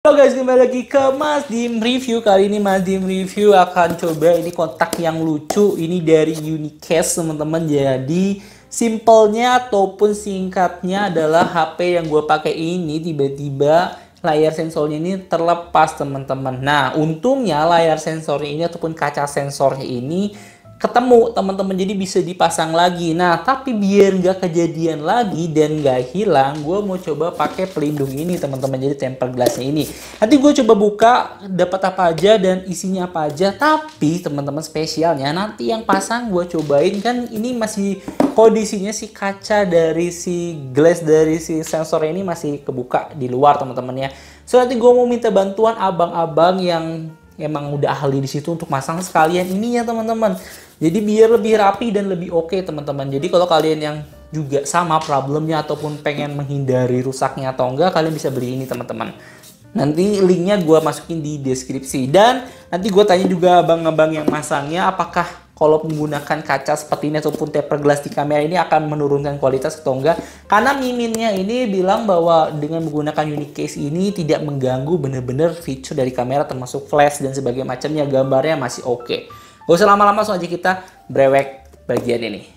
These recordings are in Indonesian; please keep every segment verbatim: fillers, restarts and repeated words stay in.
Halo guys, kembali lagi ke Mas Dim Review. Kali ini Mas Dim Review akan coba ini kontak yang lucu. Ini dari Unicast teman-teman. Jadi simpelnya ataupun singkatnya adalah H P yang gue pakai ini tiba-tiba layar sensornya ini terlepas teman-teman. Nah untungnya layar sensornya ini ataupun kaca sensornya ini ketemu teman-teman, jadi bisa dipasang lagi. Nah tapi biar nggak kejadian lagi dan nggak hilang, gue mau coba pakai pelindung ini teman-teman, jadi tempered glassnya ini. Nanti gue coba buka dapat apa aja dan isinya apa aja. Tapi teman-teman, spesialnya nanti yang pasang gue cobain, kan ini masih kondisinya si kaca dari si glass dari si sensor ini masih kebuka di luar teman-teman ya. So nanti gue mau minta bantuan abang-abang yang emang udah ahli di situ untuk masang sekalian ini ya teman-teman. Jadi biar lebih rapi dan lebih oke okay, teman-teman. Jadi kalau kalian yang juga sama problemnya ataupun pengen menghindari rusaknya atau enggak, kalian bisa beli ini teman-teman. Nanti linknya gue masukin di deskripsi. Dan nanti gue tanya juga abang-abang yang masangnya, apakah kalau menggunakan kaca seperti ini ataupun tempered glass di kamera ini akan menurunkan kualitas atau enggak. Karena miminnya ini bilang bahwa dengan menggunakan Unicast ini tidak mengganggu bener-bener fitur dari kamera, termasuk flash dan sebagainya macamnya. Gambarnya masih oke okay. Gak usah lama-lama, langsung aja kita brewek bagian ini.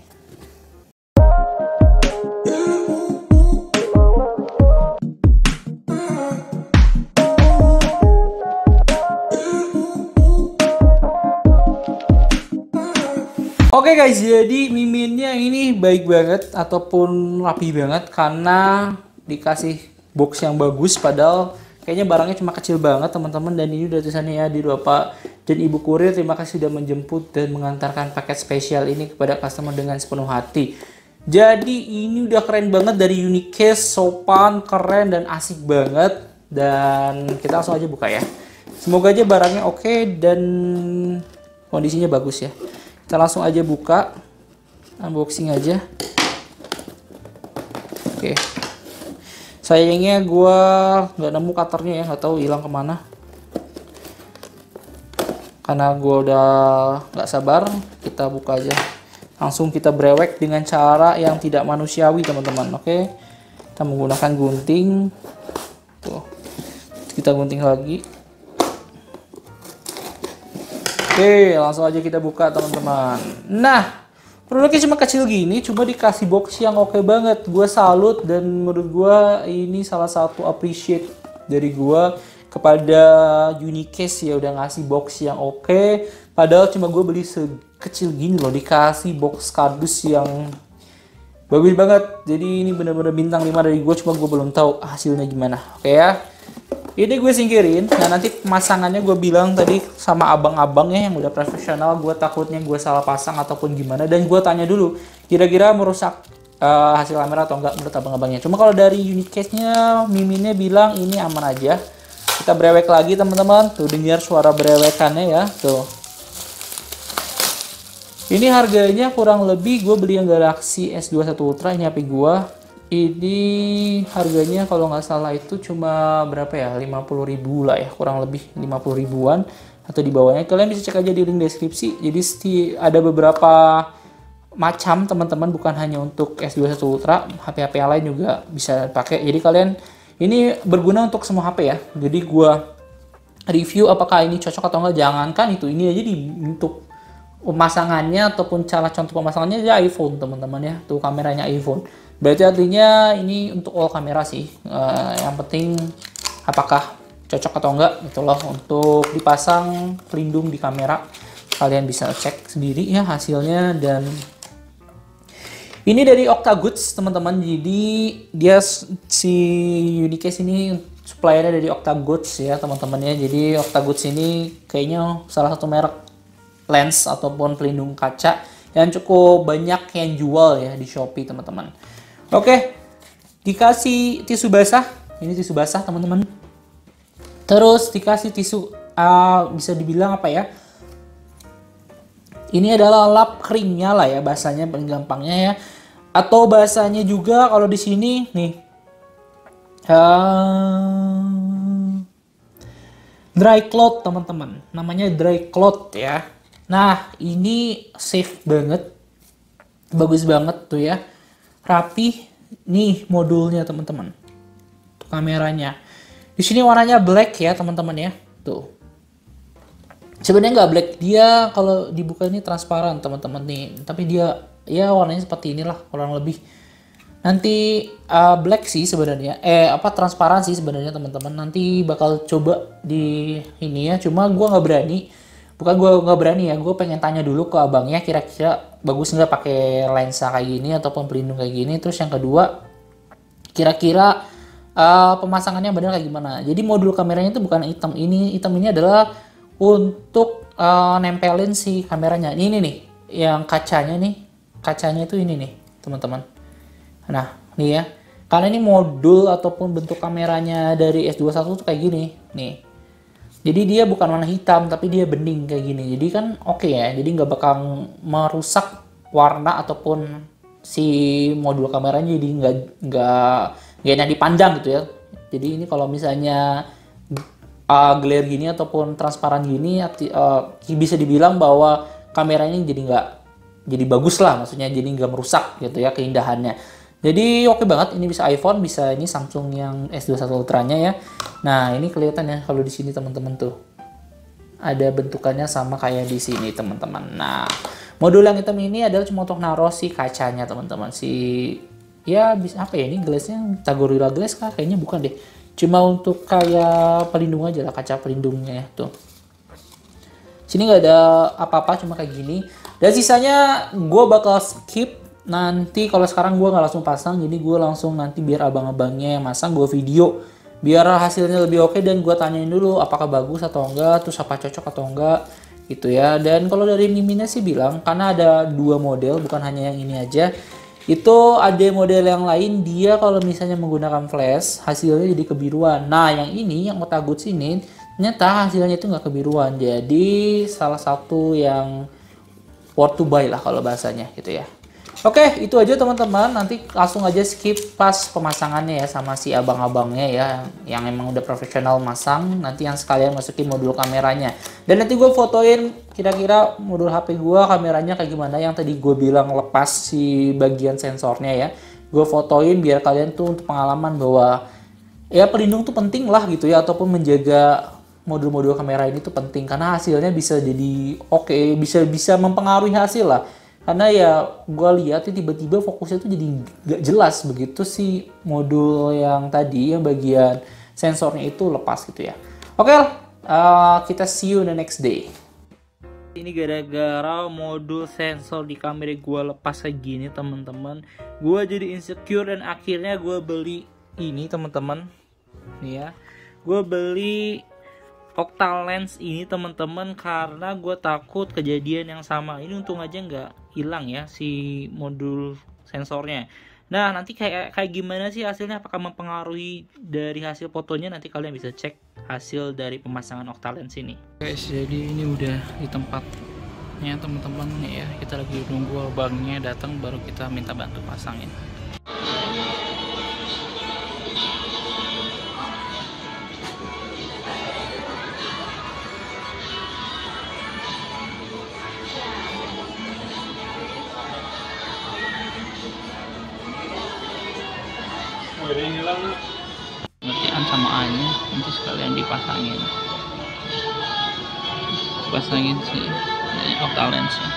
Oke okay guys, jadi miminnya ini baik banget ataupun rapi banget karena dikasih box yang bagus, padahal kayaknya barangnya cuma kecil banget teman-teman. Dan ini udah tulisannya ya, di Bapak dan Ibu kurir, terima kasih sudah menjemput dan mengantarkan paket spesial ini kepada customer dengan sepenuh hati. Jadi ini udah keren banget dari Unicast, sopan, keren dan asik banget. Dan kita langsung aja buka ya. Semoga aja barangnya oke okay dan kondisinya bagus ya. Kita langsung aja buka, unboxing aja. Oke. Sayangnya gue nggak nemu cutternya ya, nggak tahu hilang kemana. Karena gue udah nggak sabar, kita buka aja. Langsung kita brewek dengan cara yang tidak manusiawi teman-teman. Oke. Kita menggunakan gunting. Tuh. Kita gunting lagi. Oke, langsung aja kita buka teman-teman. Nah, produknya cuma kecil gini, cuma dikasih box yang oke banget. Gue salut dan menurut gue ini salah satu appreciate dari gue kepada Unicast ya, udah ngasih box yang oke. Padahal cuma gue beli sekecil gini loh, dikasih box kardus yang bagus banget. Jadi ini bener-bener bintang lima dari gue, cuma gue belum tahu hasilnya gimana. Oke ya. Ini gue singkirin. Nah nanti pemasangannya gue bilang tadi sama abang-abangnya yang udah profesional. Gue takutnya gue salah pasang ataupun gimana. Dan gue tanya dulu kira-kira merusak uh, hasil kamera atau enggak menurut abang-abangnya. Cuma kalau dari Unicast-nya, miminnya bilang ini aman aja. Kita brewek lagi teman-teman. Tuh dengar suara brewekannya ya. Tuh. Ini harganya kurang lebih gue beli yang Galaxy S dua puluh satu Ultra, ini H P gue. Ini harganya kalau nggak salah itu cuma berapa ya, lima puluh ribu lah ya, kurang lebih lima puluh ribuan atau di bawahnya. Kalian bisa cek aja di link deskripsi. Jadi ada beberapa macam teman-teman, bukan hanya untuk S dua puluh satu Ultra, H P-H P yang lain juga bisa pakai. Jadi kalian, ini berguna untuk semua H P ya. Jadi gua review apakah ini cocok atau enggak, jangankan itu, ini aja di untuk pemasangannya ataupun cara contoh pemasangannya aja iPhone teman-teman ya. Tuh kameranya iPhone. Berarti artinya ini untuk all kamera sih. Uh, yang penting apakah cocok atau enggak gitu loh untuk dipasang pelindung di kamera. Kalian bisa cek sendiri ya hasilnya. Dan ini dari Octagoods teman-teman. Jadi dia si Unicast ini suppliernya dari Octagoods ya teman-teman ya. Jadi Octagoods ini kayaknya salah satu merek lens ataupun pelindung kaca yang cukup banyak yang jual ya di Shopee teman-teman. Oke, dikasih tisu basah, ini tisu basah teman-teman. Terus dikasih tisu, uh, bisa dibilang apa ya? Ini adalah lap keringnya lah ya, bahasanya paling gampangnya ya. Atau bahasanya juga kalau di sini nih, uh, dry cloth teman-teman. Namanya dry cloth ya. Nah ini safe banget, bagus banget tuh ya. Rapi nih modulnya teman-teman, kameranya. Di sini warnanya black ya teman-teman ya. Tuh. Sebenarnya nggak black, dia kalau dibuka ini transparan teman-teman nih. Tapi dia ya warnanya seperti inilah kurang lebih. Nanti uh, black sih sebenarnya, eh apa transparan sih sebenarnya teman-teman. Nanti bakal coba di ini ya. Cuma gua nggak berani. Bukan gue nggak berani ya, gue pengen tanya dulu ke abangnya kira-kira bagus nggak pakai lensa kayak gini ataupun pelindung kayak gini. Terus yang kedua, kira-kira uh, pemasangannya benar kayak gimana. Jadi modul kameranya itu bukan hitam, ini hitam ini adalah untuk uh, nempelin si kameranya. Ini nih, yang kacanya nih, kacanya itu ini nih teman-teman. Nah nih ya, karena ini modul ataupun bentuk kameranya dari S dua puluh satu tuh kayak gini nih. Jadi dia bukan warna hitam, tapi dia bening kayak gini. Jadi kan oke okay ya, jadi nggak bakal merusak warna ataupun si modul kameranya, jadi nggak nggak nggak enak dipandang gitu ya. Jadi ini kalau misalnya uh, glare gini ataupun transparan gini, uh, bisa dibilang bahwa kameranya jadi nggak jadi bagus lah, maksudnya jadi nggak merusak gitu ya keindahannya. Jadi oke okay banget, ini bisa iPhone, bisa ini Samsung yang S dua puluh satu Ultra-nya ya. Nah, ini kelihatan ya kalau di sini teman-teman tuh. Ada bentukannya sama kayak di sini teman-teman. Nah, modul yang hitam ini adalah cuma untuk naruh si kacanya teman-teman. Si ya bisa apa ya ini glassnya Gorilla Glass kah? Kayaknya bukan deh. Cuma untuk kayak pelindung aja lah, kaca pelindungnya ya tuh. Sini nggak ada apa-apa, cuma kayak gini. Dan sisanya gue bakal skip. Nanti kalau sekarang gue nggak langsung pasang, jadi gue langsung nanti biar abang-abangnya yang masang gue video, biar hasilnya lebih oke, dan gue tanyain dulu apakah bagus atau enggak, terus apa cocok atau enggak gitu ya. Dan kalau dari Miminnya sih bilang, karena ada dua model bukan hanya yang ini aja, itu ada model yang lain dia kalau misalnya menggunakan flash hasilnya jadi kebiruan. Nah yang ini yang Otago ini ternyata hasilnya itu nggak kebiruan, jadi salah satu yang worth to buy lah kalau bahasanya gitu ya. Oke, itu aja teman-teman. Nanti langsung aja skip pas pemasangannya ya sama si abang-abangnya ya, yang emang udah profesional masang. Nanti yang sekalian masukin modul kameranya. Dan nanti gue fotoin kira-kira modul H P gue kameranya kayak gimana, yang tadi gue bilang lepas si bagian sensornya ya. Gue fotoin biar kalian tuh untuk pengalaman bahwa ya pelindung tuh penting lah gitu ya, ataupun menjaga modul-modul kamera ini tuh penting karena hasilnya bisa jadi oke, okay, bisa bisa mempengaruhi hasil lah. Karena ya gue lihat tiba-tiba fokusnya tuh jadi gak jelas begitu si modul yang tadi yang bagian sensornya itu lepas gitu ya. Oke, uh, kita see you the next day. Ini gara-gara modul sensor di kamera gue lepas kayak gini teman-teman, gue jadi insecure dan akhirnya gue beli ini teman-teman. Nih ya, gue beli Octalens ini teman-teman karena gue takut kejadian yang sama. Ini untung aja nggak hilang ya si modul sensornya. Nah nanti kayak kayak gimana sih hasilnya, apakah mempengaruhi dari hasil fotonya, nanti kalian bisa cek hasil dari pemasangan Octalens ini. Guys, jadi ini udah di tempatnya teman-teman ya. Kita lagi nunggu abangnya datang baru kita minta bantu pasangin. Pengertian sama A-nya nanti sekalian dipasangin pasangin si Octalens ya.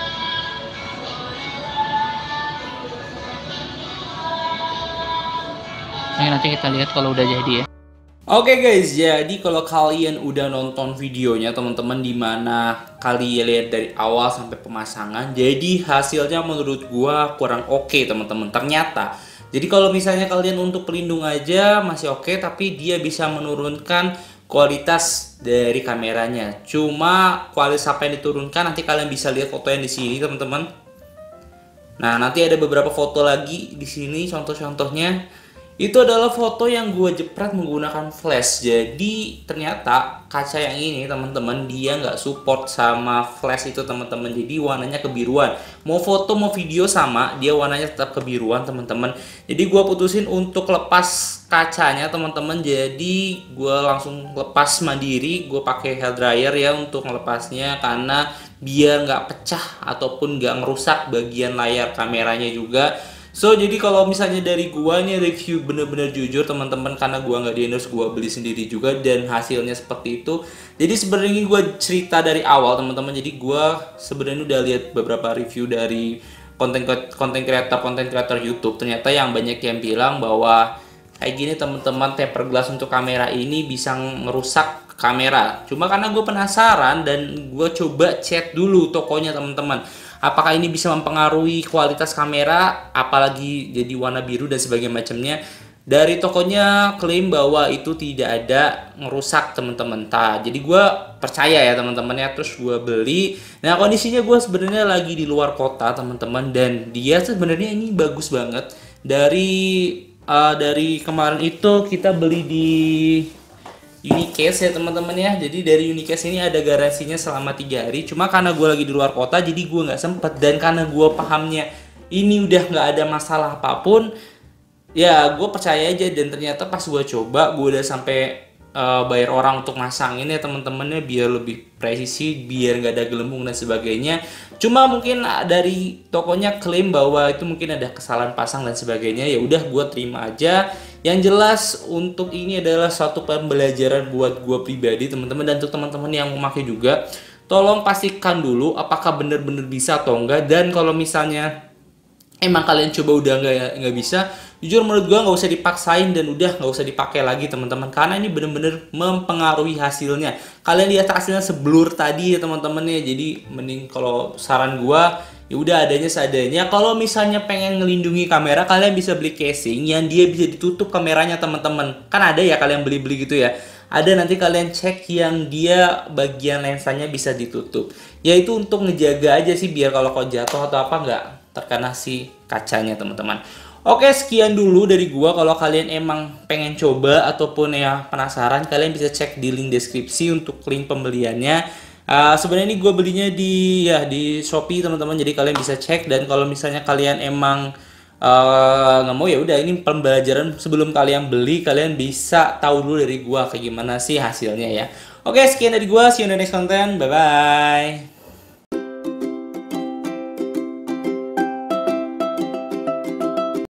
Nah, nanti kita lihat kalau udah jadi ya. Oke okay guys, jadi kalau kalian udah nonton videonya teman-teman, dimana kalian lihat dari awal sampai pemasangan, jadi hasilnya menurut gua kurang oke okay, teman-teman. Ternyata jadi kalau misalnya kalian untuk pelindung aja masih oke, okay, tapi dia bisa menurunkan kualitas dari kameranya. Cuma kualitas apa yang diturunkan nanti kalian bisa lihat fotonya di sini teman-teman. Nah nanti ada beberapa foto lagi di sini contoh-contohnya. Itu adalah foto yang gue jepret menggunakan flash. Jadi ternyata kaca yang ini teman-teman dia nggak support sama flash itu teman-teman. Jadi warnanya kebiruan. Mau foto mau video sama, dia warnanya tetap kebiruan teman-teman. Jadi gue putusin untuk lepas kacanya teman-teman. Jadi gue langsung lepas mandiri. Gue pakai hair dryer ya untuk melepasnya karena biar nggak pecah ataupun nggak merusak bagian layar kameranya juga. So jadi kalau misalnya dari gua nih review bener-bener jujur teman-teman, karena gua nggak di endorse, gua beli sendiri juga dan hasilnya seperti itu. Jadi sebenarnya gua cerita dari awal teman-teman. Jadi gua sebenarnya udah lihat beberapa review dari konten konten kreator konten kreator YouTube. Ternyata yang banyak yang bilang bahwa kayak gini teman-teman, tempered glass untuk kamera ini bisa ngerusak kamera. Cuma karena gue penasaran dan gue coba cek dulu tokonya teman-teman, apakah ini bisa mempengaruhi kualitas kamera, apalagi jadi warna biru dan sebagainya macamnya. Dari tokonya klaim bahwa itu tidak ada ngerusak teman-teman. Nah, jadi gue percaya ya teman-teman ya, terus gue beli. Nah kondisinya gue sebenarnya lagi di luar kota teman-teman, dan dia sebenarnya ini bagus banget. Dari uh, dari kemarin itu kita beli di Unicase ya teman-teman ya. Jadi dari Unicase ini ada garansinya selama tiga hari. Cuma karena gue lagi di luar kota, jadi gue nggak sempet. Dan karena gue pahamnya ini udah nggak ada masalah apapun, ya gue percaya aja. Dan ternyata pas gue coba, gue udah sampai uh, bayar orang untuk masangin ya teman-temannya, biar lebih presisi, biar nggak ada gelembung dan sebagainya. Cuma mungkin dari tokonya klaim bahwa itu mungkin ada kesalahan pasang dan sebagainya. Ya udah gue terima aja. Yang jelas untuk ini adalah suatu pembelajaran buat gue pribadi teman-teman, dan untuk teman-teman yang memakai juga, tolong pastikan dulu apakah benar-benar bisa atau enggak. Dan kalau misalnya emang kalian coba udah nggak nggak bisa, jujur menurut gue nggak usah dipaksain dan udah nggak usah dipakai lagi teman-teman, karena ini bener-bener mempengaruhi hasilnya. Kalian lihat hasilnya seblur tadi ya teman-teman ya. Jadi mending kalau saran gue, ya udah adanya seadanya. Kalau misalnya pengen ngelindungi kamera, kalian bisa beli casing yang dia bisa ditutup kameranya teman-teman. Kan ada ya kalian beli-beli gitu ya. Ada, nanti kalian cek yang dia bagian lensanya bisa ditutup. Ya itu untuk ngejaga aja sih, biar kalau kau jatuh atau apa nggak terkena si kacanya teman-teman. Oke, sekian dulu dari gua. Kalau kalian emang pengen coba ataupun ya penasaran, kalian bisa cek di link deskripsi untuk link pembeliannya. Uh, sebenarnya ini gue belinya di ya di Shopee teman-teman, jadi kalian bisa cek. Dan kalau misalnya kalian emang uh, nggak mau, ya udah ini pembelajaran sebelum kalian beli, kalian bisa tahu dulu dari gue kayak gimana sih hasilnya ya. Oke, sekian dari gue, see you in the next content, bye bye.